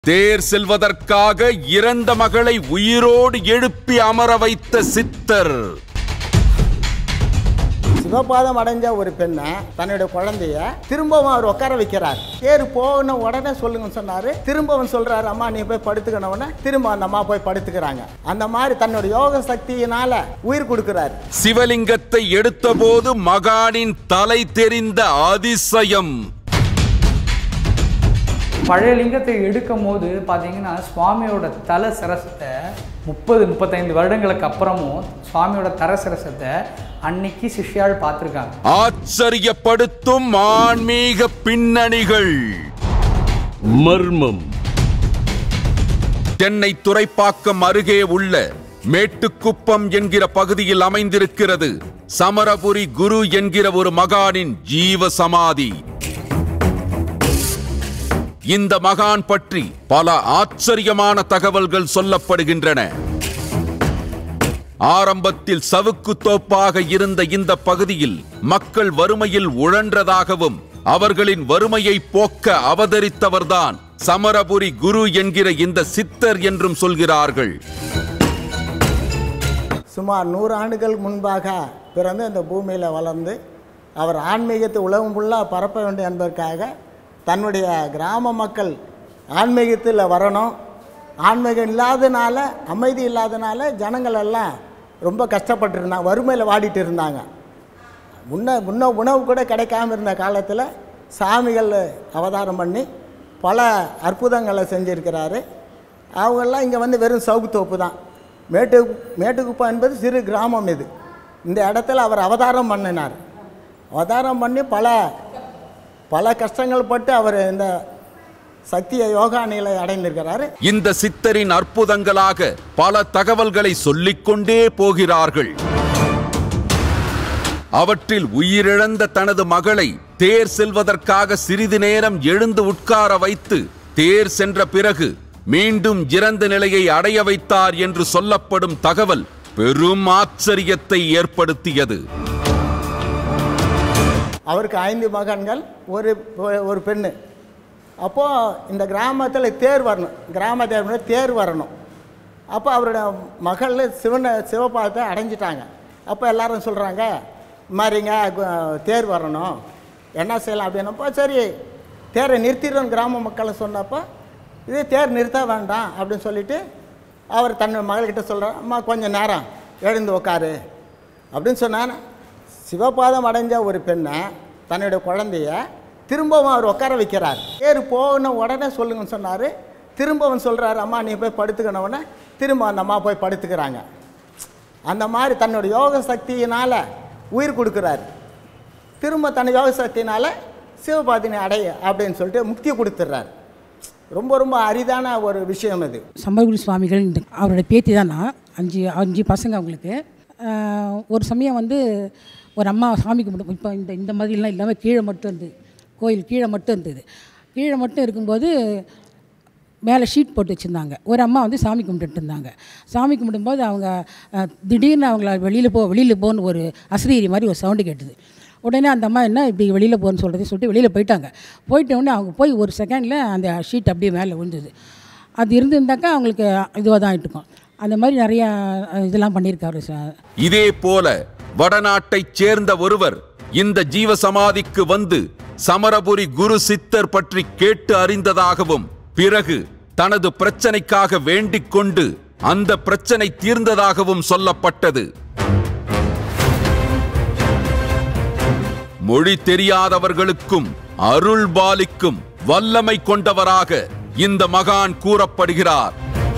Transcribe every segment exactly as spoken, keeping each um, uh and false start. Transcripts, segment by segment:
தேர் செல்வதற்காக இறந்த மகளை உயிரோடு எழுப்பி அமர வைத்த சித்தர். சிவபாதம் அடைஞ்ச ஒரு பெண்ணை தன்னுடைய குழந்தைய திரும்பவும் அவர் உட்கார வைக்கிறார். தேர் போன உடனே சொல்லுங்கன்னு சொன்னாரு. திரும்பவும் சொல்றாரு, அம்மா நீ போய் படுத்துக்கணும்னு திரும்ப அந்த அம்மா போய் படுத்துக்கிறாங்க. அந்த மாதிரி தன்னுடைய யோக சக்தியினால உயிர் கொடுக்கிறார். சிவலிங்கத்தை எடுத்த போது மகானின் தலை தெரிந்த அதிசயம். பழைய லிங்கத்தை எடுக்கும் போது பார்த்தீங்கன்னா சுவாமியோட தலை சிரசத்தை முப்பது முப்பத்தைந்து வருடங்களுக்கு அப்புறமும் சுவாமியோட தலை சிரசத்தை அன்னைக்கு சிஷ்யாள் பார்த்துருக்காங்க. ஆச்சரியப்படுத்தும் ஆன்மீக பின்னணிகள். மர்மம். சென்னை துறைப்பாக்கம் அருகே உள்ள மேட்டுக்குப்பம் என்கிற பகுதியில் அமைந்திருக்கிறது சமரபுரி குரு என்கிற ஒரு மகானின் ஜீவ சமாதி. இந்த மகான் பற்றி பல ஆச்சரியமான தகவல்கள் சொல்லப்படுகின்றன. ஆரம்பத்தில் சவுக்கு தோப்பாக இருந்த இந்த பகுதியில் மக்கள் வறுமையில் உழன்றதாகவும் அவர்களின் வறுமையை போக்க அவதரித்தவர்தான் சமரபுரி குரு என்கிற இந்த சித்தர் என்றும் சொல்கிறார்கள். சுமார் நூறு ஆண்டுகள் முன்பாக பிறந்து இந்த பூமியில் வளர்ந்து அவர் ஆன்மீகத்தை உலகம் ஃபுல்லாக பரப்ப வேண்டும் என்பதற்காக தன்னுடைய கிராம மக்கள் ஆன்மீகத்தில் வரணும். ஆன்மீகம் இல்லாதனால, அமைதி இல்லாதனால ஜனங்கள் எல்லாம் ரொம்ப கஷ்டப்பட்டுருந்தாங்க, வறுமையில் வாடிட்டு இருந்தாங்க. முன்ன முன்ன உணவு கூட கிடைக்காம இருந்த காலத்தில் சாமிகள் அவதாரம் பண்ணி பல அற்புதங்களை செஞ்சுருக்கிறாரு. அவங்கெல்லாம் இங்கே வந்து வெறும் சவுக்குத்தோப்பு தான். மேட்டு மேட்டுக்குப்பம் என்பது சிறு கிராமம். இது இந்த இடத்துல அவர் அவதாரம் பண்ணினார். அவதாரம் பண்ணி பல பல கஷ்டங்கள் பட்டு அவர் இந்த சக்திய யோகா நிலை அடைந்திருக்கிறார். இந்த சித்தரின் அற்புதங்களாக பல தகவல்களை சொல்லிக்கொண்டே போகிறார்கள். அவற்றில் உயிரிழந்த தனது மகளை தேர் செல்வதற்காக சிறிது நேரம் எழுந்து உட்கார வைத்து தேர் சென்ற பிறகு மீண்டும் இறந்த நிலையை அடைய வைத்தார் என்று சொல்லப்படும் தகவல் பெரும் ஆச்சரியத்தை ஏற்படுத்தியது. அவருக்கு ஐந்து மகன்கள், ஒரு ஒரு பெண்ணு. அப்போது இந்த கிராமத்தில் தேர் வரணும், கிராம தேர் தேர் வரணும். அப்போ அவருடைய மகள் சிவனை சிவபாதத்தை அடைஞ்சிட்டாங்க. அப்போ எல்லாரும் சொல்கிறாங்க, மாதிரிங்க தேர் வரணும், என்ன செய்யலாம் அப்படின்னப்போ சரி தேரை நிறுத்திடுறோம் கிராம மக்களை சொன்னப்போ இதே தேர் நிறுத்த வேண்டாம் அப்படின்னு சொல்லிவிட்டு அவர் தன் மகள்கிட்ட சொல்கிறார், அம்மா கொஞ்சம் நேரம் எழுந்து உட்காரு அப்படின்னு சொன்னான். சிவபாதம் அடைஞ்ச ஒரு பெண்ணை தன்னுடைய குழந்தைய திரும்பவும் அவர் உட்கார வைக்கிறார். தேர் போன உடனே சொல்லுங்கன்னு சொன்னார். திரும்பவும் சொல்கிறாரு, அம்மா நீ போய் படுத்துக்கணுன்னே திரும்ப அந்த அம்மா போய் படுத்துக்கிறாங்க. அந்த மாதிரி தன்னுடைய யோக சக்தியினால் உயிர் கொடுக்குறாரு. திரும்ப தன் யோக சக்தியினால் சிவபாதினை அடைய அப்படின்னு சொல்லிட்டு முக்தி கொடுத்துட்றாரு. ரொம்ப ரொம்ப அரிதான ஒரு விஷயம் இது. சமரபுரி சுவாமிகள் அவரோட பேத்தி தான். நான் அஞ்சு அஞ்சு பசங்க அவங்களுக்கு. ஒரு சமயம் வந்து ஒரு அம்மா சாமி கும்பிட்டு, இப்போ இந்த இந்த மாதிரிலாம் இல்லாமல் கீழே மட்டும் இருந்தது, கோயில் கீழே மட்டும் இருந்தது. கீழே மட்டும் இருக்கும்போது மேலே ஷீட் போட்டு வச்சுருந்தாங்க. ஒரு அம்மா வந்து சாமி கும்பிட்டுட்டு இருந்தாங்க. சாமி கும்பிடும்போது அவங்க திடீர்னு அவங்கள வெளியில் போ வெளியில் போன்னு ஒரு அசரீரி மாதிரி ஒரு சவுண்டு கேட்டுது. உடனே அந்த அம்மா என்ன இப்படி வெளியில் போகணுன்னு சொல்கிறது சொல்லிட்டு வெளியில் போயிட்டாங்க. போயிட்ட உடனே அவங்க போய் ஒரு செகண்டில் அந்த ஷீட் அப்படியே மேலே விழுந்தது. அது இருந்திருந்தாக்கா அவங்களுக்கு இதுவாக தான் ஆகிட்டுருக்கும். அந்த மாதிரி நிறையா இதெல்லாம் பண்ணியிருக்காரு சார். இதே போல வடநாட்டைச் சேர்ந்த ஒருவர் இந்த ஜீவசமாதிக்கு வந்து சமரபுரி குரு சித்தர் பற்றி கேட்டு அறிந்ததாகவும் பிறகு தனது பிரச்சனைக்காக வேண்டிக் கொண்டு அந்த பிரச்சனை தீர்ந்ததாகவும் சொல்லப்பட்டது. மொழி தெரியாதவர்களுக்கும் அருள் பாலிக்கும் வல்லமை கொண்டவராக இந்த மகான் கூறப்படுகிறார்.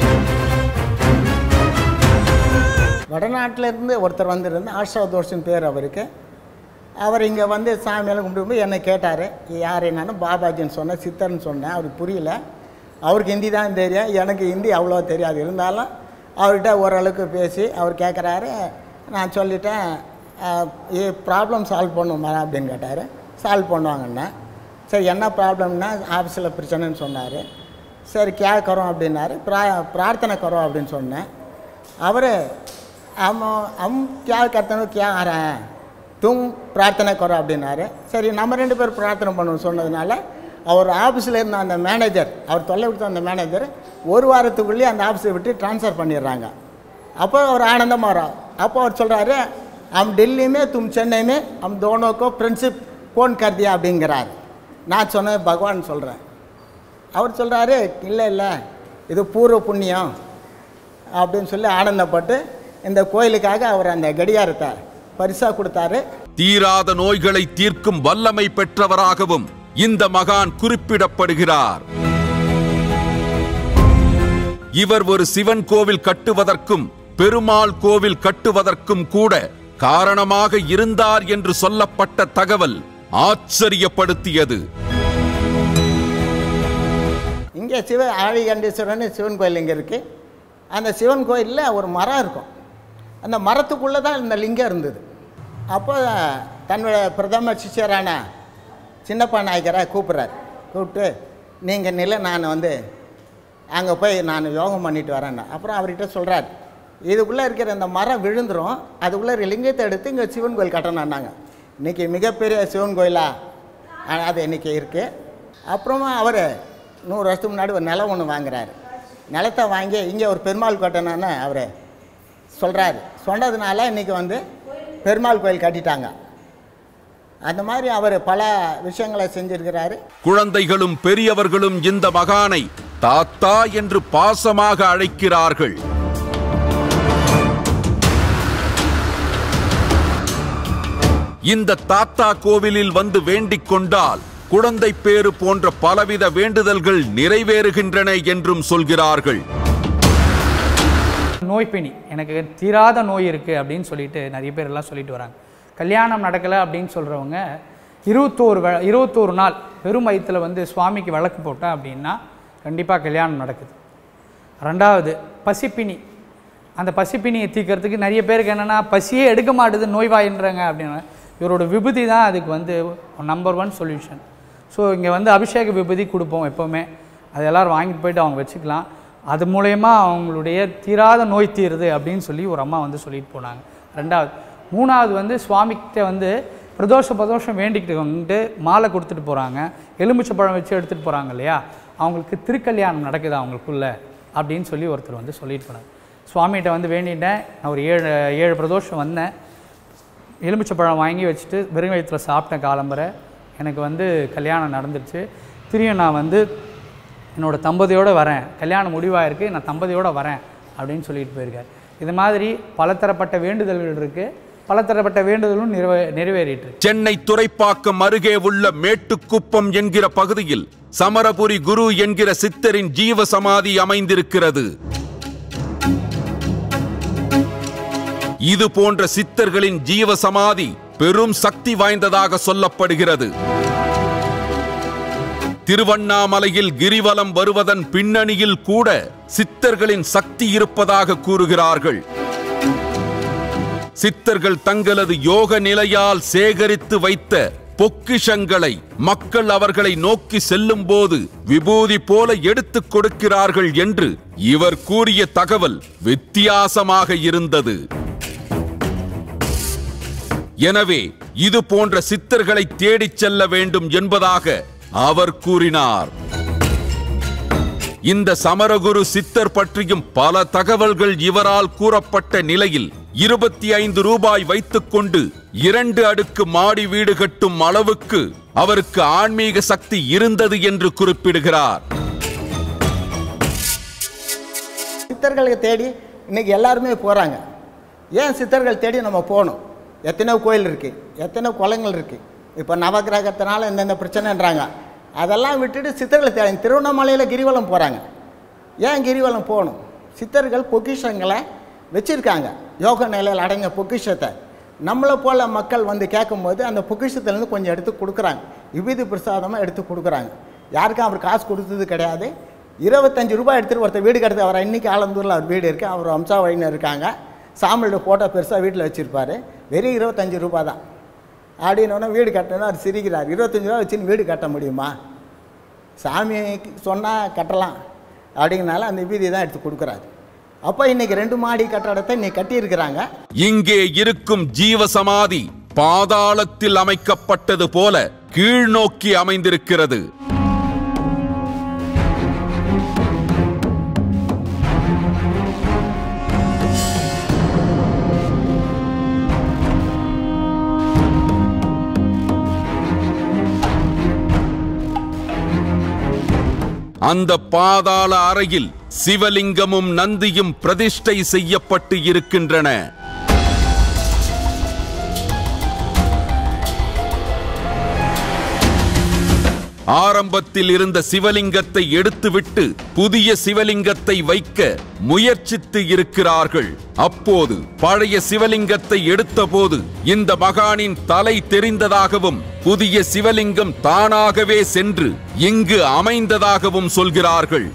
வடநாட்டிலேருந்து ஒருத்தர் வந்துருந்து ஆஷா தோஷன் பேர் அவருக்கு. அவர் இங்கே வந்து சாமியெல்லாம் கும்பிடும்போது என்னை கேட்டார், யார் என்னன்னு பாபாஜின்னு சொன்னேன், சித்தர்னு சொன்னேன். அவருக்கு புரியல. அவருக்கு ஹிந்தி தான் தெரியும், எனக்கு ஹிந்தி அவ்வளோ தெரியாது. இருந்தாலும் அவர்கிட்ட ஓரளவுக்கு பேசி அவர் கேட்குறாரு. நான் சொல்லிட்டேன், ஏ ப்ராப்ளம் சால்வ் பண்ணுமா அப்படின்னு கேட்டார். சால்வ் பண்ணுவாங்கண்ணே. சரி என்ன ப்ராப்ளம்னா ஆஃபீஸில் பிரச்சனைன்னு சொன்னார். சரி கே கரோம் அப்படின்னாரு. ப்ரா பிரார்த்தனை கரோம் அப்படின்னு சொன்னேன். அவர் हम हम क्या करते हो क्या आ रहा है तुम प्रार्थना करो அப்படினாரு. சரி நம்ம ரெண்டு பேர் பிரார்த்தனை பண்ணுவோம் சொன்னதுனால அவர் ஆஃபீஸில் இருந்த அந்த மேனேஜர், அவர் தொல்லை கொடுத்த அந்த மேனேஜர் ஒரு வாரத்துக்குள்ளேயே அந்த ஆஃபீஸை விட்டு ட்ரான்ஸ்ஃபர் பண்ணிடுறாங்க. அப்போ அவர் ஆனந்தமாக வரும். அப்போ அவர் சொல்கிறாரு, हम दिल्ली में तुम चेन्नई में हम दोनों को फ्रेंडशिप कौन कर दिया அப்படிங்கிறார். நான் சொன்னேன் பகவான் சொல்கிறேன். அவர் சொல்கிறாரு, இல்லை இல்லை இது பூர்வ புண்ணியம் அப்படின்னு சொல்லி ஆனந்தப்பட்டு இந்த கோயிலுக்காக அவர் அந்த கடியாரத்தை பரிசாக கொடுத்தாரு. தீராத நோய்களை தீர்க்கும் வல்லமை பெற்றவராகவும் இந்த மகான் குறிப்பிடப்படுகிறார். இவர் ஒரு சிவன் கோவில் கட்டுவதற்கும் பெருமாள் கோவில் கட்டுவதற்கும் கூட காரணமாக இருந்தார் என்று சொல்லப்பட்ட தகவல் ஆச்சரியப்படுத்தியது. இங்கே சிவ ஆழிகண்டீஸ்வரன் சிவன் கோயில் இங்கே இருக்குது. அந்த சிவன் கோயிலில் ஒரு மரம் இருக்கும். அந்த மரத்துக்குள்ளே தான் இந்த லிங்கம் இருந்தது. அப்போ தன்னோட பிரதம சிஷ்யரான சின்னப்பா நாயக்கரை கூப்பிட்றாரு. கூப்பிட்டு நீங்கள் நில நான் வந்து அங்கே போய் நான் யோகம் பண்ணிட்டு வரேன்னா. அப்புறம் அவர்கிட்ட சொல்கிறார், இதுக்குள்ளே இருக்கிற இந்த மரம் விழுந்துடும், அதுக்குள்ளே இருக்கிற லிங்கத்தை எடுத்து இங்கே சிவன் கோயில் கட்டணுன்னாங்க. இன்றைக்கி மிகப்பெரிய சிவன் கோயிலாக அது இன்றைக்கி இருக்குது. அப்புறமா அவர் நூறு வருஷத்துக்கு முன்னாடி ஒரு நிலம் ஒன்று வாங்குறாரு. நிலத்தை வாங்கி இங்கே ஒரு பெருமாள் கட்டணுன்னு அவர் சொல்கிறாரு. சொன்னதுனால இன்றைக்கி வந்து பெருமாள் கோயில் கட்டிட்டாங்க. அந்த மாதிரி அவர் பல விஷயங்களை செஞ்சிருக்கிறாரு. குழந்தைகளும் பெரியவர்களும் இந்த மகானை தாத்தா என்று பாசமாக அழைக்கிறார்கள். இந்த தாத்தா கோவிலில் வந்து வேண்டிக் கொண்டால் குழந்தை பேறு போன்ற பலவித வேண்டுதல்கள் நிறைவேறுகின்றன என்றும் சொல்கிறார்கள். நோய் பிணி, எனக்கு தீராத நோய் இருக்குது அப்படின்னு சொல்லிட்டு நிறைய பேர் எல்லாம் சொல்லிட்டு வராங்க. கல்யாணம் நடக்கலை அப்படின்னு சொல்கிறவங்க இருபத்தோரு வ இருபத்தோரு நாள் வெறும் வயிற்றில் வந்து சுவாமிக்கு விளக்கு போட்டேன் அப்படின்னா கண்டிப்பாக கல்யாணம் நடக்குது. ரெண்டாவது பசிப்பினி, அந்த பசிப்பினியை தீர்க்கறதுக்கு நிறைய பேருக்கு என்னென்னா பசியே எடுக்க மாட்டுது நோய்வாயின்றாங்க அப்படின்னா இவரோட விபூதி தான் அதுக்கு வந்து நம்பர் ஒன் சொல்யூஷன். ஸோ இங்கே வந்து அபிஷேக விபூதி கொடுப்போம் எப்போவுமே, அது எல்லோரும் வாங்கிட்டு போயிட்டு அவங்க வச்சுக்கலாம். அது மூலயமா அவங்களுடைய தீராத நோய் தீருது அப்படின்னு சொல்லி ஒரு அம்மா வந்து சொல்லிட்டு போனாங்க. ரெண்டாவது மூணாவது வந்து சுவாமிகிட்ட வந்து பிரதோஷ பிரதோஷம் வேண்டிக்கிட்டு வந்துட்டு மாலை கொடுத்துட்டு போகிறாங்க, எலுமிச்சை பழம் வச்சு எடுத்துகிட்டு போகிறாங்க இல்லையா, அவங்களுக்கு திருக்கல்யாணம் நடக்குது அவங்களுக்குள்ள அப்படின்னு சொல்லி ஒருத்தர் வந்து சொல்லிட்டு போனாங்க. சுவாமிகிட்ட வந்து வேண்டிட்டேன், நான் ஒரு ஏழு ஏழு பிரதோஷம் வந்தேன், எலுமிச்சை பழம் வாங்கி வச்சுட்டு வெறும் வயிற்றில் சாப்பிட்டேன் காலம்பரை, எனக்கு வந்து கல்யாணம் நடந்துருச்சு, திரும்பியும் நான் வந்து என்னோடய தம்பதியோடு வரேன், கல்யாணம் முடிவாயிருக்கு, நான் தம்பதியோடு வரேன் அப்படின்னு சொல்லிட்டு போயிருக்கார். இது மாதிரி பலதரப்பட்ட வேண்டுதல்கள் இருக்குது, பலதரப்பட்ட வேண்டுதலும் நிறைவே நிறைவேறிட்டு. சென்னை துறைப்பாக்கம் அருகே உள்ள மேட்டுக்குப்பம் என்கிற பகுதியில் சமரபுரி குரு என்கிற சித்தரின் ஜீவ சமாதி அமைந்திருக்கிறது. இது போன்ற சித்தர்களின் ஜீவ சமாதி பெரும் சக்தி வாய்ந்ததாக சொல்லப்படுகிறது. திருவண்ணாமலையில் கிரிவலம் வருவதன் பின்னணியில் கூட சித்தர்களின் சக்தி இருப்பதாக கூறுகிறார்கள். சித்தர்கள் தங்களது யோக நிலையால் சேகரித்து வைத்த பொக்கிஷங்களை மக்கள் அவர்களை நோக்கி செல்லும் போது விபூதி போல எடுத்துக் கொடுக்கிறார்கள் என்று இவர் கூறிய தகவல் வித்தியாசமாக இருந்தது. எனவே இது போன்ற சித்தர்களை தேடிச் செல்ல வேண்டும் என்பதாக அவர் கூறினார். இந்த சமரகுரு சித்தர் பற்றியும் பல தகவல்கள் இவரால் கூறப்பட்ட நிலையில் இருபத்தி ஐந்து ரூபாய் வைத்துக் கொண்டு இரண்டு அடுக்கு மாடி வீடு கட்டும் அளவுக்கு அவருக்கு ஆன்மீக சக்தி இருந்தது என்று குறிப்பிடுகிறார். சித்தர்களை தேடி இன்னைக்கு எல்லாருமே போறாங்க. ஏன் சித்தர்கள் தேடி நம்ம போகணும்? எத்தனை கோயில் இருக்கு, எத்தனை குளங்கள் இருக்கு. இப்போ நவகிரகத்தினால இந்தந்த பிரச்சனைன்றாங்க, அதெல்லாம் விட்டுட்டு சித்தர்களை தேடி திருவண்ணாமலையில் கிரிவலம் போகிறாங்க. ஏன் கிரிவலம் போகணும்? சித்தர்கள் பொக்கிஷங்களை வச்சுருக்காங்க, யோக நிலையில் அடங்கிய பொக்கிஷத்தை. நம்மளை போல் மக்கள் வந்து கேட்கும்போது அந்த பொக்கிஷத்துலேருந்து கொஞ்சம் எடுத்து கொடுக்குறாங்க, விபூதி பிரசாதமாக எடுத்து கொடுக்குறாங்க. யாருக்கும் அவர் காசு கொடுத்தது கிடையாது. இருபத்தஞ்சி ரூபாய் எடுத்துகிட்டு ஒருத்தர் வீடு கட்டுறது. அவர் இன்றைக்கி ஆலந்தூரில் அவர் வீடு இருக்குது, அவர் வம்சாவழின்னு இருக்காங்க, சாமியோட ஃபோட்டோ பெருசாக வீட்டில் வச்சுருப்பார், வெறும் இருபத்தஞ்சி ரூபா தான் அப்படின்னோடனே வீடு கட்டணும். அவர் சிரிக்கிறார். இருபத்தஞ்சி ரூபா வச்சுன்னு வீடு கட்ட முடியுமா? சாமி சொன்னால் கட்டலாம் அப்படிங்கிறனால அந்த விபூதி தான் எடுத்து கொடுக்குறாரு. அப்போ இன்னைக்கு ரெண்டு மாடி கட்டடத்தை இன்னைக்கு கட்டியிருக்கிறாங்க. இங்கே இருக்கும் ஜீவ சமாதி பாதாளத்தில் அமைக்கப்பட்டது போல கீழ் நோக்கி அமைந்திருக்கிறது. அந்த பாதாள அறையில் சிவலிங்கமும் நந்தியும் பிரதிஷ்டை செய்யப்பட்டு இருக்கின்றன. ஆரம்பத்தில் இருந்த சிவலிங்கத்தை எடுத்துவிட்டு புதிய சிவலிங்கத்தை வைக்க முயற்சித்து இருக்கிறார்கள். அப்போது பழைய சிவலிங்கத்தை எடுத்தபோது இந்த மகானின் தலை தெரிந்ததாகவும் புதிய சிவலிங்கம் தானாகவே சென்று இங்கு அமைந்ததாகவும் சொல்கிறார்கள்.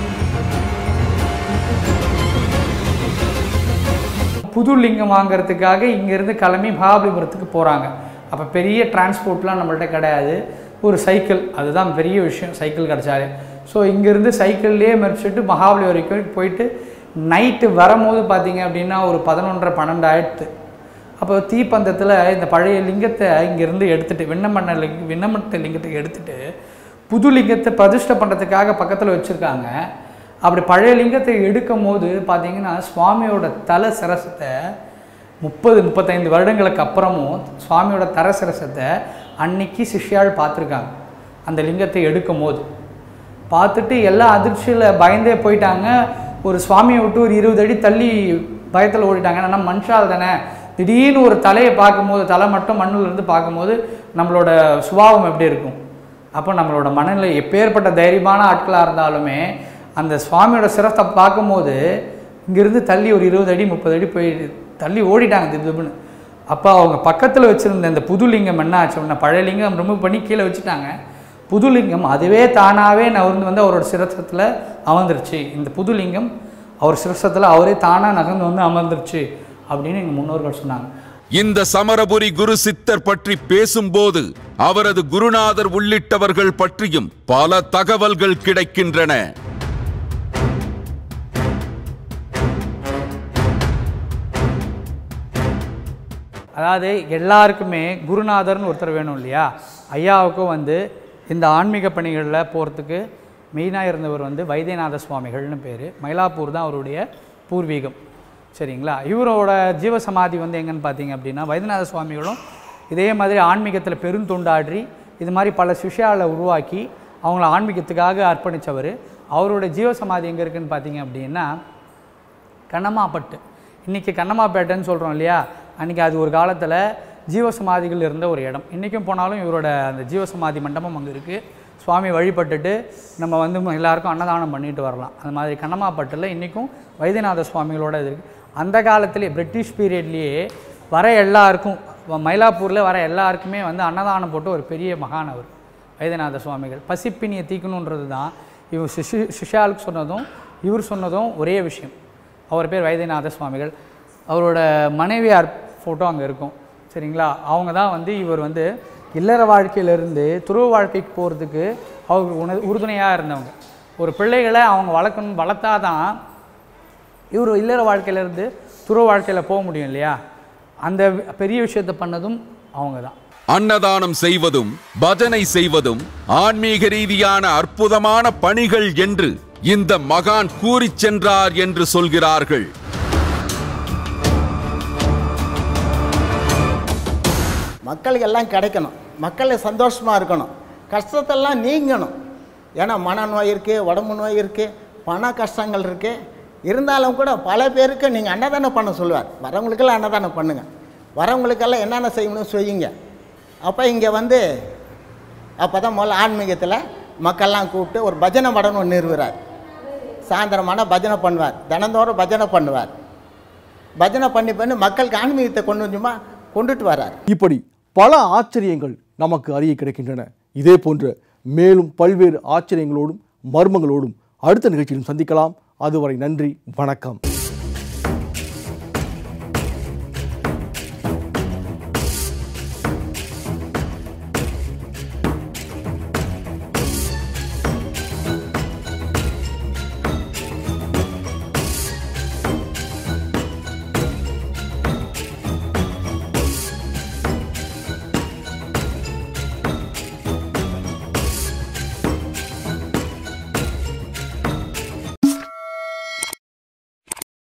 புது லிங்கம் வாங்கிறதுக்காக இங்கிருந்து கிளம்பி மகாபலிபுரத்துக்கு போகிறாங்க. அப்போ பெரிய டிரான்ஸ்போர்ட்லாம் நம்மள்ட்ட கிடையாது. ஒரு சைக்கிள், அதுதான் பெரிய விஷயம், சைக்கிள் கிடச்சாலே. ஸோ இங்கேருந்து சைக்கிள்லேயே மறிச்சுட்டு மகாபலி வரைக்கும் போயிட்டு நைட்டு வரும்போது பார்த்தீங்க அப்படின்னா ஒரு பதினொன்றரை பன்னெண்டு ஆயிடுத்து. அப்போ தீப்பந்தத்தில் இந்த பழைய லிங்கத்தை இங்கேருந்து எடுத்துகிட்டு விண்ணமண்ண லிங்க விண்ணமட்ட லிங்கத்தை எடுத்துகிட்டு புது லிங்கத்தை பிரதிஷ்டை பண்ணுறதுக்காக பக்கத்தில் வச்சுருக்காங்க. அப்படி பழைய லிங்கத்தை எடுக்கும் போது பார்த்தீங்கன்னா சுவாமியோட தலை சிரசத்தை முப்பது முப்பத்தைந்து வருடங்களுக்கு அப்புறமும் சுவாமியோட தர சிரசத்தை அன்னைக்கு சிஷ்யாள் பார்த்துருக்காங்க. அந்த லிங்கத்தை எடுக்கும் போது பார்த்துட்டு எல்லா அதிர்ச்சியில் பயந்தே போயிட்டாங்க. ஒரு சுவாமியை விட்டு ஒரு இருபது அடி தள்ளி பயத்தில் ஓடிட்டாங்க. ஏன்னா மனுஷால் தானே, திடீர்னு ஒரு தலையை பார்க்கும்போது, தலை மட்டும் மண்ணில் இருந்து பார்க்கும்போது நம்மளோட சுபாவம் எப்படி இருக்கும்? அப்போ நம்மளோட மனநிலை எப்பேற்பட்ட தைரியமான ஆட்களாக இருந்தாலுமே அந்த சுவாமியோட சிரத்தை பார்க்கும்போது இங்கேருந்து தள்ளி ஒரு இருபது அடி முப்பது அடி போய் தள்ளி ஓடிட்டாங்க திடீர்னு. அப்போ அவங்க பக்கத்தில் வச்சுருந்த இந்த புதுலிங்கம் என்ன ஆச்சு, ஒன்று பழைய லிங்கம் ரிமூவ் பண்ணி கீழே வச்சுட்டாங்க. புதுலிங்கம் அதுவே தானாகவே நகர்ந்து வந்து அவரோட சிரசத்தில் அமர்ந்துருச்சு. இந்த புதுலிங்கம் அவர் சிரசத்தில் அவரே தானாக நகர்ந்து வந்து அமர்ந்துருச்சு அப்படின்னு எங்கள் முன்னோர்கள் சொன்னாங்க. இந்த சமரபுரி குரு சித்தர் பற்றி பேசும்போது அவரது குருநாதர் உள்ளிட்டவர்கள் பற்றியும் பல தகவல்கள் கிடைக்கின்றன. அதாவது எல்லாருக்குமே குருநாதர்னு ஒருத்தர் வேணும் இல்லையா? ஐயாவுக்கும் வந்து இந்த ஆன்மீக பணிகளில் போகிறதுக்கு மெயினாக இருந்தவர் வந்து வைத்தியநாத சுவாமிகள்னு பேர். மயிலாப்பூர் தான் அவருடைய பூர்வீகம். சரிங்களா? இவரோட ஜீவசமாதி வந்து எங்கன்னு பார்த்தீங்க அப்படின்னா வைத்தியநாத சுவாமிகளும் இதே மாதிரி ஆன்மீகத்தில் பெருந்தொண்டாற்றி இது மாதிரி பல சிஷ்யாவை உருவாக்கி அவங்கள ஆன்மீகத்துக்காக அர்ப்பணித்தவர். அவரோட ஜீவசமாதி எங்கே இருக்குதுன்னு பார்த்தீங்க அப்படின்னா கண்ணம்மாப்பட்டு. இன்றைக்கி கண்ணம்மாப்பேட்டைன்னு சொல்கிறோம் இல்லையா? அன்றைக்கி அது ஒரு காலத்தில் ஜீவசமாதிகள் இருந்த ஒரு இடம். இன்றைக்கும் போனாலும் இவரோட அந்த ஜீவசமாதி மண்டபம் அங்கே இருக்குது. சுவாமி வழிபட்டுட்டு நம்ம வந்து எல்லாருக்கும் அன்னதானம் பண்ணிட்டு வரலாம். அந்த மாதிரி கண்ணம்மாப்பட்டில் இன்றைக்கும் வைத்தியநாத சுவாமிகளோட இது இருக்குது. அந்த காலத்திலே பிரிட்டிஷ் பீரியட்லேயே வர எல்லாருக்கும் மயிலாப்பூரில் வர எல்லாருக்குமே வந்து அன்னதானம் போட்டு ஒரு பெரிய மகான் அவர் வைத்தியநாத சுவாமிகள். பசிப்பினியை தீக்கணுன்றது தான் இவர் சிஷு சிஷாலுக்கு சொன்னதும் இவர் சொன்னதும் ஒரே விஷயம். அவர் பேர் வைத்தியநாத சுவாமிகள். அவரோட மனைவியார் ஃபோட்டோ அங்கே இருக்கும். சரிங்களா? அவங்க தான் வந்து இவர் வந்து இல்லற வாழ்க்கையிலேருந்து துருவ வாழ்க்கைக்கு போகிறதுக்கு அவங்க உண உறுதுணையாக இருந்தவங்க. ஒரு பிள்ளைகளை அவங்க வளர்க்கணும், வளர்த்தா தான் இவர் இல்லற வாழ்க்கையிலேருந்து துருவ வாழ்க்கையில் போக முடியும் இல்லையா? அந்த பெரிய விஷயத்தை பண்ணதும் அவங்க தான். அன்னதானம் செய்வதும் பஜனை செய்வதும் ஆன்மீக ரீதியான அற்புதமான பணிகள் என்று இந்த மகான் கூறி சென்றார் என்று சொல்கிறார்கள். மக்களுக்கு எல்லாம் கிடைக்கணும், மக்கள் சந்தோஷமாக இருக்கணும், கஷ்டத்தெல்லாம் நீங்கணும். ஏன்னா மனநோய் இருக்குது, உடம்பு நோய் இருக்குது, பண கஷ்டங்கள் இருக்குது. இருந்தாலும் கூட பல பேருக்கு நீங்கள் அன்னதானம் பண்ண சொல்லுவார். வரவங்களுக்கெல்லாம் அன்னதானம் பண்ணுங்கள், வரவங்களுக்கெல்லாம் என்னென்ன செய்யணும் செய்யுங்க. அப்போ இங்கே வந்து அப்போ தான் முதல்ல ஆன்மீகத்தில் மக்கள்லாம் கூப்பிட்டு ஒரு பஜனை மடம் ஒன்று நிறுவுறார். சாயந்தரமான பஜனை பண்ணுவார், தினந்தோறும் பஜனை பண்ணுவார். பஜனை பண்ணி பண்ணி மக்களுக்கு ஆன்மீகத்தை கொண்டு கொஞ்சமாக கொண்டுட்டு வரார். இப்படி பல ஆச்சரியங்கள் நமக்கு அறிய கிடைக்கின்றன. இதே போன்ற மேலும் பல்வேறு ஆச்சரியங்களோடும் மர்மங்களோடும் அடுத்த நிகழ்ச்சியிலும் சந்திக்கலாம். அதுவரை நன்றி, வணக்கம்.